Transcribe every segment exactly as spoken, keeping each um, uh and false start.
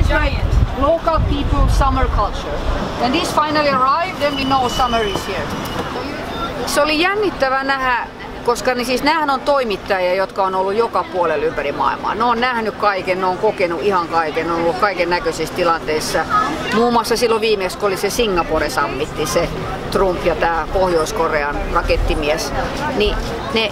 is like local people summer culture. When this finally arrived, then we know summer is here. Se oli jännittävää nähdä, koska niin siis nämähän on toimittajia, jotka on ollut joka puolella ympäri maailmaa. Ne on nähnyt kaiken, ne on kokenut ihan kaiken, ne on ollut kaiken näköisissä tilanteissa. Muun muassa silloin viimeksi, kun oli se Singapore-sammitti, se Trump ja tämä Pohjois-Korean rakettimies, niin ne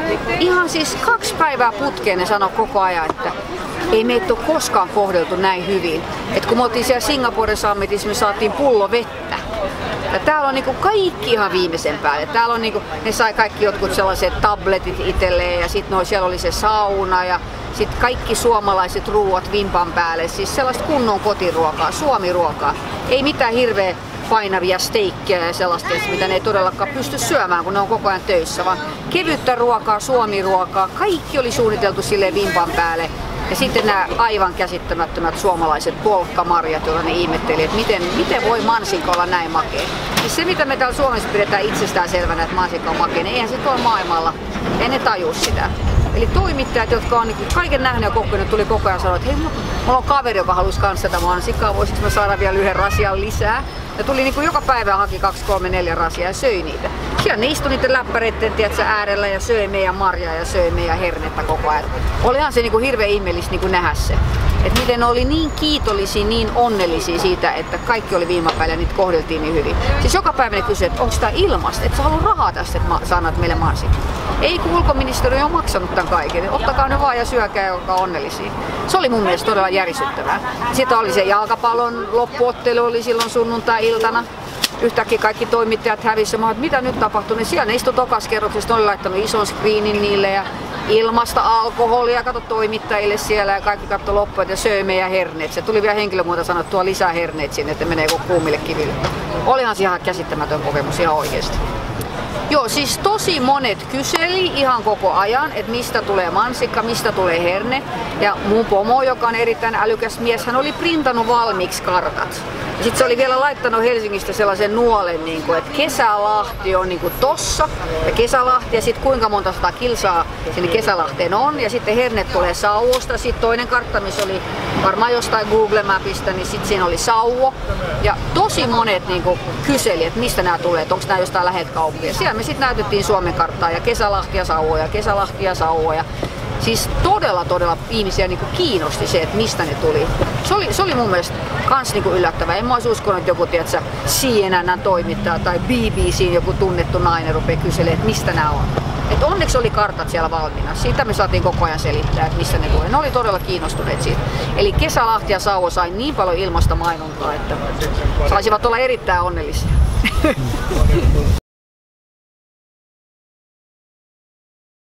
ihan siis kaksi päivää putkeen ne sanoi koko ajan, että ei meitä ole koskaan kohdeltu näin hyvin. Et kun me oltiin siellä Singapore-sammitissa, me saatiin pullo vettä. Ja täällä on niinku kaikki ihan viimeisen päälle. Täällä on niinku, ne sai kaikki jotkut sellaiset tabletit itselleen ja sitten siellä oli se sauna ja sitten kaikki suomalaiset ruuat vimpan päälle. Siis sellaista kunnon kotiruokaa, suomiruokaa. Ei mitään hirveä painavia steikkejä ja sellaista, mitä ne ei todellakaan pysty syömään, kun ne on koko ajan töissä, vaan kevyttä ruokaa, suomiruokaa, kaikki oli suunniteltu silleen vimpan päälle. Ja sitten nämä aivan käsittämättömät suomalaiset polkkamarjat, joilla ne ihmetteli, että miten, miten voi mansikka olla näin makea. Siis se, mitä me täällä Suomessa pidetään itsestään selvänä, että mansikka on makea, niin eihän se tuolla maailmalla, ei ne taju sitä. Eli toimittajat, jotka on niin kaiken nähnyt ja kokenut, tuli koko ajan sanoa, että hei, mulla on kaveri, joka halusi kanssa tätä mansikkaa, voisiko mä saada vielä yhden rasian lisää. Ja tuli niin kuin joka päivä haki kaksi, kolme, neljä rasiaa ja söi niitä. Siellä ne istui niiden läppäreiden tiedätkö, äärellä ja söi meidän marjaa ja söi meidän hernettä koko ajan. Olihan se niin kuin hirveän ihmeellistä niin kuin nähdä se. Että miten ne oli niin kiitollisia, niin onnellisia siitä, että kaikki oli viime päällä ja niitä kohdeltiin niin hyvin. Siis joka päivä ne kysyi, että onko tämä ilmasta, että sä haluat rahaa tästä, että sä annat meille mansikkaa. Ei, kun ulkoministeriö on maksanut tämän kaiken. Ottakaa ne vaan ja syökää ja olkaa onnellisia. Se oli mun mielestä todella järisyttävää. Sitten oli se jalkapallon loppuottelu oli silloin sunnuntai-iltana. Yhtäkkiä kaikki toimittajat hävisi. Mä, että mitä nyt tapahtui, niin siellä ne istui tokas kerroksessa. Ne oli laittanut ison screenin niille ja ilmasta alkoholia, kato toimittajille siellä ja kaikki katsoi loppuun ja söi meidän herneet. Se tuli vielä henkilömuoto sanoa, että tuo lisää herneet sinne, että menee kuumille kiville. Olihan se ihan käsittämätön kokemus ihan oikeasti. Joo, siis tosi monet kyseli ihan koko ajan, että mistä tulee mansikka, mistä tulee herne. Ja mun pomo, joka on erittäin älykäs mies, hän oli printannut valmiiksi kartat. Ja sitten se oli vielä laittanut Helsingistä sellaisen nuolen, niin kuin, että Kesälahti on niin kuin tossa ja Kesälahti ja sitten kuinka monta sata kilsaa sinne Kesälahteen on. Ja sitten hernet tulee Sauvosta. Sitten toinen kartta, missä oli varmaan jostain Google Mapista, niin sitten siinä oli Sauvo. Ja tosi monet niin kuin kyseli, että mistä nämä tulee, että onko nämä jostain läheltä kaupunkia. Siellä me sitten näytettiin Suomen karttaa ja Kesälahti ja Sauvo ja Kesälahti ja Sauvo. Ja siis todella, todella ihmisiä niin kuin kiinnosti se, että mistä ne tuli. Se oli, se oli mun mielestä kans niin kuin yllättävää. En mä olisi uskonut, että joku tiedätkö, C N N toimittaja tai B B C joku tunnettu nainen rupeaa kyselemään, että mistä nämä on. Et onneksi oli kartat siellä valmiina. Siitä me saatiin koko ajan selittää, että mistä ne tulee. Ne oli todella kiinnostuneet siitä. Eli Kesälahti ja Sauvo sai niin paljon ilmasta mainontaa, että saisivat olla erittäin onnellisia.